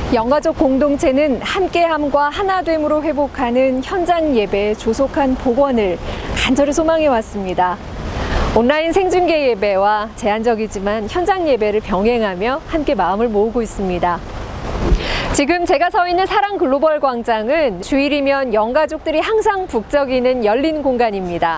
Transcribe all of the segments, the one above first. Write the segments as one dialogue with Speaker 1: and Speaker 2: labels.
Speaker 1: 영가족 공동체는 함께함과 하나됨으로 회복하는 현장 예배의 조속한 복원을 간절히 소망해 왔습니다. 온라인 생중계 예배와 제한적이지만 현장 예배를 병행하며 함께 마음을 모으고 있습니다. 지금 제가 서 있는 사랑 글로벌 광장은 주일이면 영가족들이 항상 북적이는 열린 공간입니다.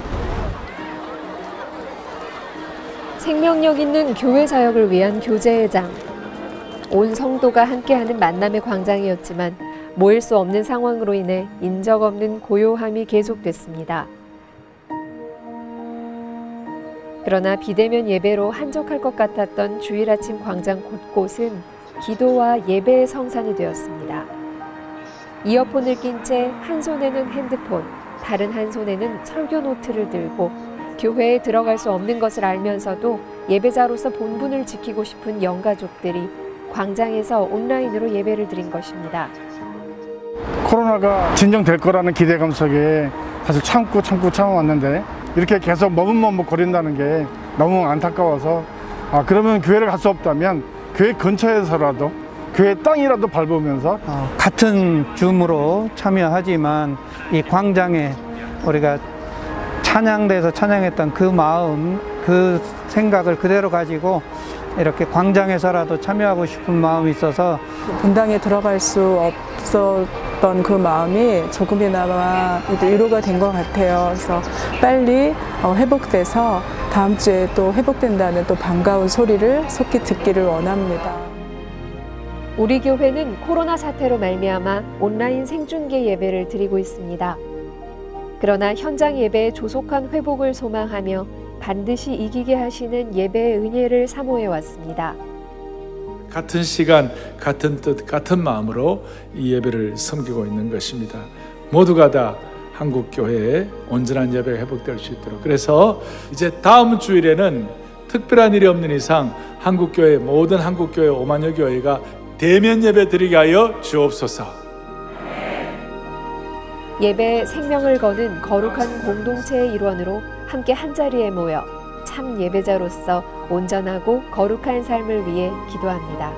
Speaker 1: 생명력 있는 교회 사역을 위한 교제회장. 온 성도가 함께하는 만남의 광장이었지만 모일 수 없는 상황으로 인해 인적 없는 고요함이 계속됐습니다. 그러나 비대면 예배로 한적할 것 같았던 주일 아침 광장 곳곳은 기도와 예배의 성산이 되었습니다. 이어폰을 낀 채 한 손에는 핸드폰, 다른 한 손에는 설교 노트를 들고 교회에 들어갈 수 없는 것을 알면서도 예배자로서 본분을 지키고 싶은 영가족들이 광장에서 온라인으로 예배를 드린 것입니다.
Speaker 2: 코로나가 진정될 거라는 기대감 속에 사실 참아왔는데 이렇게 계속 머뭇거린다는 게 너무 안타까워서 그러면 교회를 갈 수 없다면 교회 근처에서라도 교회 땅이라도 밟으면서
Speaker 3: 같은 줌으로 참여하지만 이 광장에 우리가 찬양대에서 찬양했던 그 마음, 그 생각을 그대로 가지고 이렇게 광장에서라도 참여하고 싶은 마음이 있어서
Speaker 4: 분당에 들어갈 수 없었던 그 마음이 조금이나마 위로가 된 것 같아요. 그래서 빨리 회복돼서 다음 주에 또 회복된다는 또 반가운 소리를 속히 듣기를 원합니다.
Speaker 1: 우리 교회는 코로나 사태로 말미암아 온라인 생중계 예배를 드리고 있습니다. 그러나 현장 예배의 조속한 회복을 소망하며 반드시 이기게 하시는 예배의 은혜를 사모해 왔습니다.
Speaker 5: 같은 시간, 같은 뜻, 같은 마음으로 이 예배를 섬기고 있는 것입니다. 모두가 다 한국교회에 온전한 예배가 회복될 수 있도록. 그래서 이제 다음 주일에는 특별한 일이 없는 이상 한국교회, 모든 한국교회 5만여 교회가 대면 예배 드리게 하여 주옵소서.
Speaker 1: 예배에 생명을 거는 거룩한 공동체의 일원으로 함께 한자리에 모여 참 예배자로서 온전하고 거룩한 삶을 위해 기도합니다.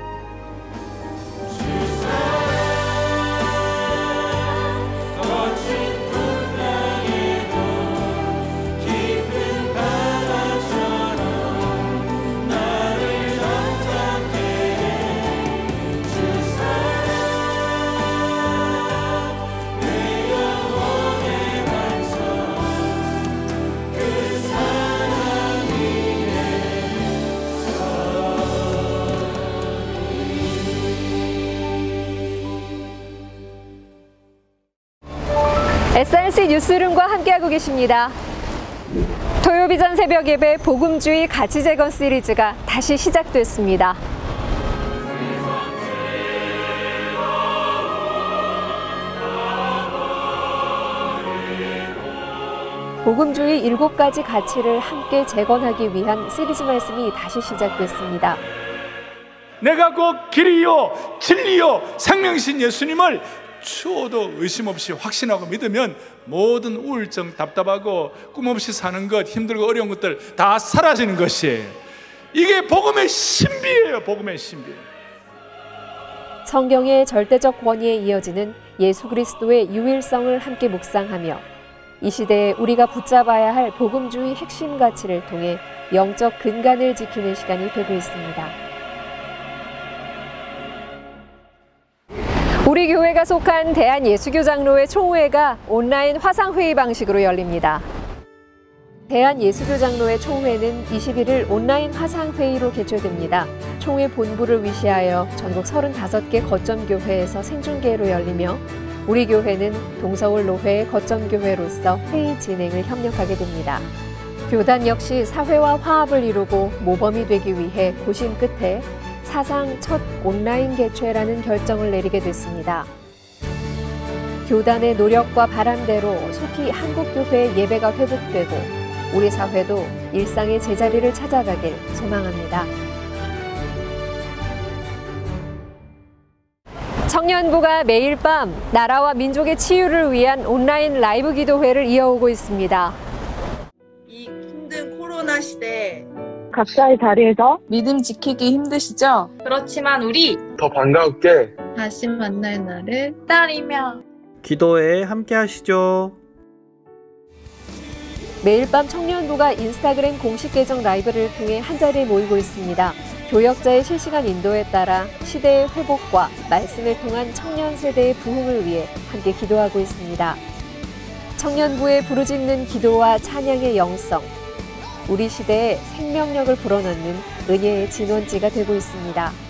Speaker 1: SRC 뉴스룸과 함께하고 계십니다. 토요비전 새벽 예배 복음주의 가치재건 시리즈가 다시 시작됐습니다. 복음주의 7가지 가치를 함께 재건하기 위한 시리즈 말씀이 다시 시작됐습니다.
Speaker 5: 내가 곧 길이요 진리요 생명이신 예수님을 추워도 의심 없이 확신하고 믿으면 모든 우울증, 답답하고 꿈 없이 사는 것, 힘들고 어려운 것들 다 사라지는 것이에요. 이게 복음의 신비예요. 복음의 신비.
Speaker 1: 성경의 절대적 권위에 이어지는 예수 그리스도의 유일성을 함께 묵상하며 이 시대에 우리가 붙잡아야 할 복음주의 핵심 가치를 통해 영적 근간을 지키는 시간이 되고 있습니다. 우리 교회가 속한 대한예수교장로회 총회가 온라인 화상회의 방식으로 열립니다. 대한예수교장로회 총회는 21일 온라인 화상회의로 개최됩니다. 총회 본부를 위시하여 전국 35개 거점교회에서 생중계로 열리며 우리 교회는 동서울로회의 거점교회로서 회의 진행을 협력하게 됩니다. 교단 역시 사회와 화합을 이루고 모범이 되기 위해 고심 끝에 사상 첫 온라인 개최라는 결정을 내리게 됐습니다. 교단의 노력과 바람대로 속히 한국교회의 예배가 회복되고 우리 사회도 일상의 제자리를 찾아가길 소망합니다. 청년부가 매일 밤 나라와 민족의 치유를 위한 온라인 라이브 기도회를 이어오고 있습니다.
Speaker 6: 이 힘든 코로나 시대에 각자의 자리에서
Speaker 4: 믿음 지키기 힘드시죠?
Speaker 7: 그렇지만 우리
Speaker 8: 더 반갑게
Speaker 7: 다시 만날 날을 기다리며
Speaker 3: 기도에 함께 하시죠.
Speaker 1: 매일 밤 청년부가 인스타그램 공식 계정 라이브를 통해 한자리에 모이고 있습니다. 교역자의 실시간 인도에 따라 시대의 회복과 말씀을 통한 청년 세대의 부흥을 위해 함께 기도하고 있습니다. 청년부의 부르짖는 기도와 찬양의 영성, 우리 시대에 생명력을 불어넣는 은혜의 진원지가 되고 있습니다.